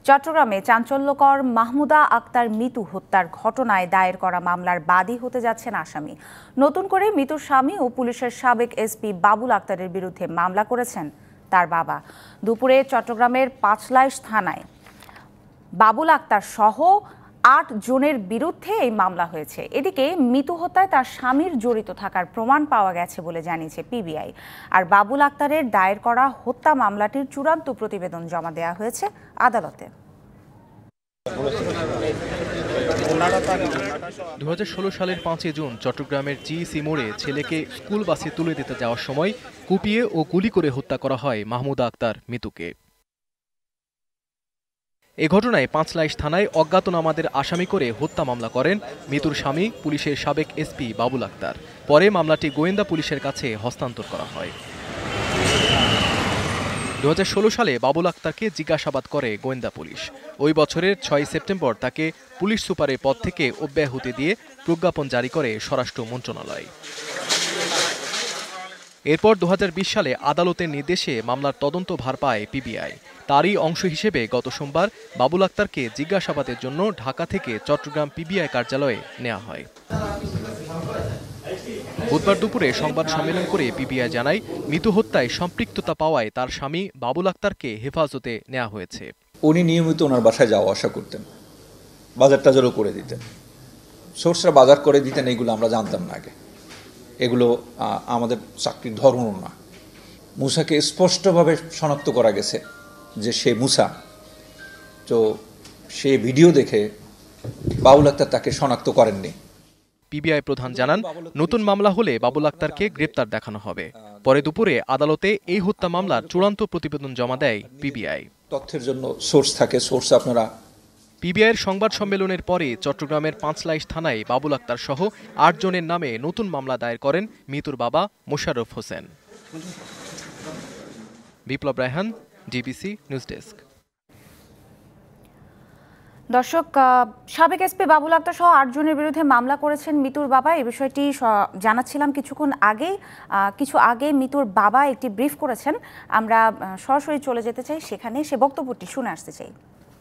চট্টগ্রামে চাঞ্চল্যকর মাহমুদা আক্তার মিতু হত্যার ঘটনায় দায়ের করা মামলার বাদী হতে যাচ্ছেন আসামি। নতুন করে মিতুর স্বামী ও পুলিশের সাবেক এসপি বাবুল আক্তারের বিরুদ্ধে মামলা করেছেন তার বাবা। দুপুরে চট্টগ্রামের পাঁচলাইশ থানায় বাবুল আক্তার সহ ৮ জনের বিরুদ্ধে এই মামলা হয়েছে। এদিকে মিতু হত্যায় তার স্বামীর জড়িত থাকার প্রমাণ পাওয়া গেছে বলে জানিয়েছে পিবিআই। আর বাবুল আক্তারের দায়ের করা হত্যা মামলাটির চূড়ান্ত প্রতিবেদন জমা দেওয়া হয়েছে আদালতে। 2016 সালের 5 জুন চট্টগ্রামের জিইসি মোড়ে ছেলেকে স্কুল বাসে তুলে দিতে যাওয়ার সময় কুপিয়ে ও গুলি করে হত্যা করা হয় মাহমুদা আক্তার মিতুকে। এ ঘটনায় পাঁচলাইশ থানায় অজ্ঞাতনামাদের আসামি করে হত্যা মামলা করেন মিতুর স্বামী পুলিশের সাবেক এসপি বাবুল আক্তার। পরে মামলাটি গোয়েন্দা পুলিশের কাছে হস্তান্তর করা হয়। 2016 সালে বাবুল আক্তারকে জিজ্ঞাসাবাদ করে গোয়েন্দা পুলিশ। ওই বছরের 6 সেপ্টেম্বর তাকে পুলিশ সুপারের পদ থেকে অব্যাহতি দিয়ে প্রজ্ঞাপন জারি করে স্বরাষ্ট্র মন্ত্রণালয়। এরপর 2020 সালে আদালতের নির্দেশে মামলার তদন্ত ভার পায় পিবিআই। তারই অংশ হিসেবে গত সোমবার বাবুল আক্তারকে জিজ্ঞাসাবাদের জন্য ঢাকা থেকে চট্টগ্রাম পিবিআই কার্যালয়ে নেওয়া হয়। বুধবার দুপুরে সংবাদ সম্মেলন করে পিবিআই জানায়, মিতু হত্যায় সম্পৃক্ততা পাওয়ায় তার স্বামী বাবুল আক্তারকে হেফাজতে নেওয়া হয়েছে। উনি নিয়মিত ওনার বাসায় যাওয়া আসা করতেন, বাজার টাজারও করে দিতেন, সোর্সরা বাজার করে দিতেন, এগুলো আমরা জানতাম না আগে। এগুলো আমাদের চাকরির ধর্মও না। মুসাকে স্পষ্টভাবে শনাক্ত করা গেছে যে সে মুসা। তো সে ভিডিও দেখে বাবুল আক্তার তাকে শনাক্ত করেননি। পিবিআই প্রধান জানান, নতুন মামলা হলে বাবুল আক্তারকে গ্রেপ্তার দেখানো হবে। পরে দুপুরে আদালতে এই হত্যা মামলার চূড়ান্ত প্রতিবেদন জমা দেয় পিবিআই। তথ্যের জন্য সোর্স থাকে, সোর্স আপনারা। পিবিআইয়ের সংবাদ সম্মেলনের পরে চট্টগ্রামের পাঁচলাইশ থানায় বাবুল আক্তার সহ ৮ জনের নামে নতুন মামলা দায়ের করেন মিতুর বাবা Mosharraf Hossain. Biplob Raihan, DBC news desk. দর্শক, সাবেক এসপি বাবুল আক্তার সহ ৮ জনের বিরুদ্ধে মামলা করেছেন মিতুর বাবা। এই বিষয়টি জানাচ্ছিলাম কিছু আগে মিতুর বাবা একটি ব্রিফ করেছেন। আমরা সরাসরি চলে যেতে চাই সেখানে, সে বক্তব্যটি শুনে আসতে চাই।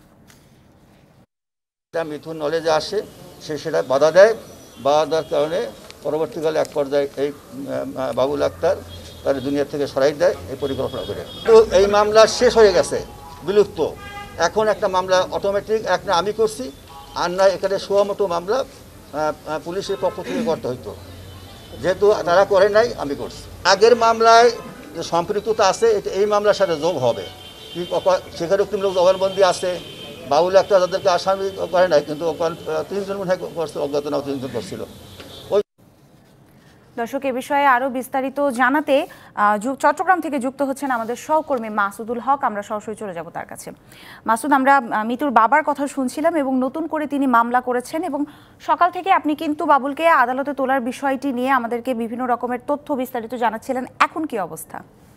মিথুন নলেজে আসে, সে সেটা বাধা দেয়। বাধা দেওয়ার কারণে পরবর্তীকালে এক পর্যায়ে এই বাবুল আক্তার তার দুনিয়া থেকে সরাই দেয় এই পরিকল্পনা করে। তো এই মামলা শেষ হয়ে গেছে, বিলুপ্ত। এখন একটা মামলা অটোমেটিক, একটা আমি করছি, আর না এখানে সুমোটো মামলা পুলিশের পক্ষ থেকে করতে হইতো, যেহেতু তারা করে নাই আমি করছি। আগের মামলায় যে সম্পৃক্ততা আছে এই মামলার সাথে যোগ হবে। সেখানে একটি লোক জবানবন্দি আছে। বাবুল আক্তার তাদেরকে আসামি করে নাই, কিন্তু 3 জন মনে হয় করছে, অজ্ঞাতনামা 3 জন করছিল। দর্শক, এ বিষয়ে আরো বিস্তারিত জানাতে চট্টগ্রাম থেকে যুক্ত হচ্ছেন আমাদের সহকর্মী মাসুদুল হক। আমরা সরাসরি চলে যাব তার কাছে। মাসুদ, আমরা মিতুর বাবার কথা শুনছিলাম এবং নতুন করে তিনি মামলা করেছেন, এবং সকাল থেকে আপনি কিন্তু বাবুলকে আদালতে তোলার বিষয়টি নিয়ে আমাদেরকে বিভিন্ন রকমের তথ্য বিস্তারিত জানাচ্ছিলেন। এখন কি অবস্থা?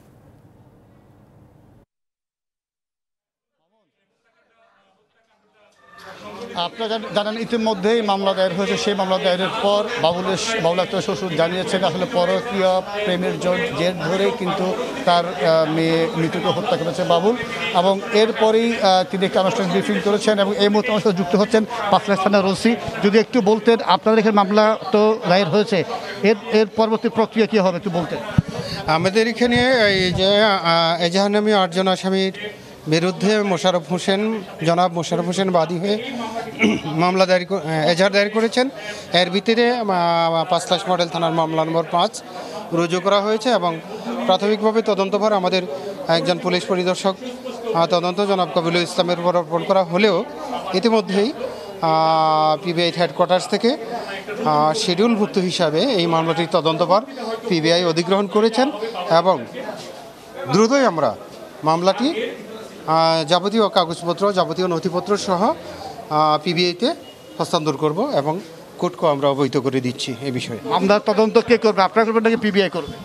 আপনারা জানেন, ইতিমধ্যেই মামলা দায়ের হয়েছে। সেই মামলা দায়েরের পর বাবুল আক্তার শ্বশুর জানিয়েছেন আসলে পরকীয়া প্রেমের জের ধরেই কিন্তু তার মেয়ে মিতুকে হত্যা করেছে বাবুল, এবং এরপরেই তিনি একটি আনুষ্ঠানিক ব্রিফিং করেছেন এবং এই মুহূর্তে আমার সাথে যুক্ত হচ্ছেন পাঁচলাইশ থানার ওসি। যদি একটু বলতেন, আপনাদের এখানে মামলা তো দায়ের হয়েছে, এর পরবর্তী প্রক্রিয়া কী হবে একটু বলতেন। আমাদের এখানে এই যে এজাহারনামী 8 জন আসামির বিরুদ্ধে জনাব মোশাররফ হোসেন বাদী হয়ে মামলা এজাহার দায়ের করেছেন। এর ভিত্তিতে পাঁচলাইশ মডেল থানার মামলা নম্বর 5 রুজু করা হয়েছে এবং প্রাথমিকভাবে তদন্তভার আমাদের একজন পুলিশ পরিদর্শক তদন্ত জনাব কবিরুল ইসলামের উপর অর্পণ করা হলেও ইতিমধ্যেই পিবিআই হেডকোয়ার্টার্স থেকে শিডিউলভুক্ত হিসাবে এই মামলাটির তদন্তভার পিবিআই অধিগ্রহণ করেছেন এবং দ্রুতই আমরা মামলাটি যাবতীয় কাগজপত্র, যাবতীয় নথিপত্র সহ পিবিআইতে হস্তান্তর করব এবং কোর্টকে আমরা অবহিত করে দিচ্ছি এই বিষয়ে। আমরা তদন্ত কে করবে, আপনারা করবেন নাকি পিবিআই করবে?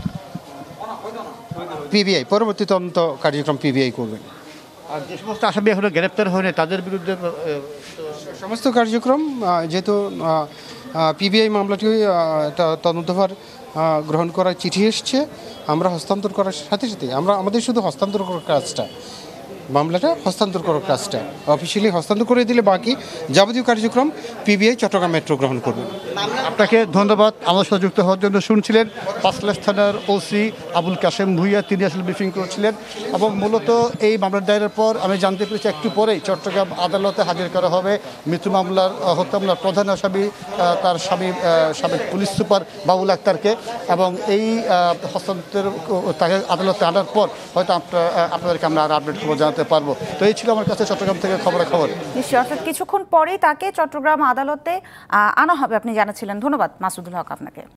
পিবিআই পরবর্তী তদন্ত কার্যক্রম পিবিআই করবেন। আর যে সমস্ত আসামি এখনো গ্রেপ্তার হয়নি তাদের বিরুদ্ধে সমস্ত কার্যক্রম, যেহেতু পিবিআই মামলাটি তদন্তভার গ্রহণ করার চিঠি এসছে, আমরা হস্তান্তর করার সাথে সাথে আমাদের শুধু হস্তান্তর করার কাজটা মামলাটা হস্তান্তর করার কাজটা অফিসিয়ালি হস্তান্তর করে দিলে বাকি যাবতীয় কার্যক্রম পিবিআই চট্টগ্রাম মেট্রো গ্রহণ করবে। আপনাকে ধন্যবাদ আমার সাথে যুক্ত হওয়ার জন্য। শুনছিলেন পাঁচলাশ থানার ওসি আবুল কাশেম ভুইয়া, তিনি আসলে ব্রিফিং করছিলেন। এবং মূলত এই মামলার দায়েরের পর আমি জানতে পেরেছি একটু পরেই চট্টগ্রাম আদালতে হাজির করা হবে মৃত্যু মামলার হত্যা মামলার প্রধান আসামি তার স্বামী সাবেক পুলিশ সুপার বাবুল আক্তারকে, এবং এই হস্তান্তর তাকে আদালতে আনার পর হয়তো আপনাদেরকে আমরা আর আপডেট খবর জানাতে পারবো। তো এই ছিল আমার কাছে চট্টগ্রাম থেকে খবর। নিশ্চয়ই, অর্থাৎ কিছুক্ষণ পরেই তাকে চট্টগ্রাম আদালতে আনা হবে আপনি জানাচ্ছিলেন। ধন্যবাদ মাসুদুল হক আপনাকে।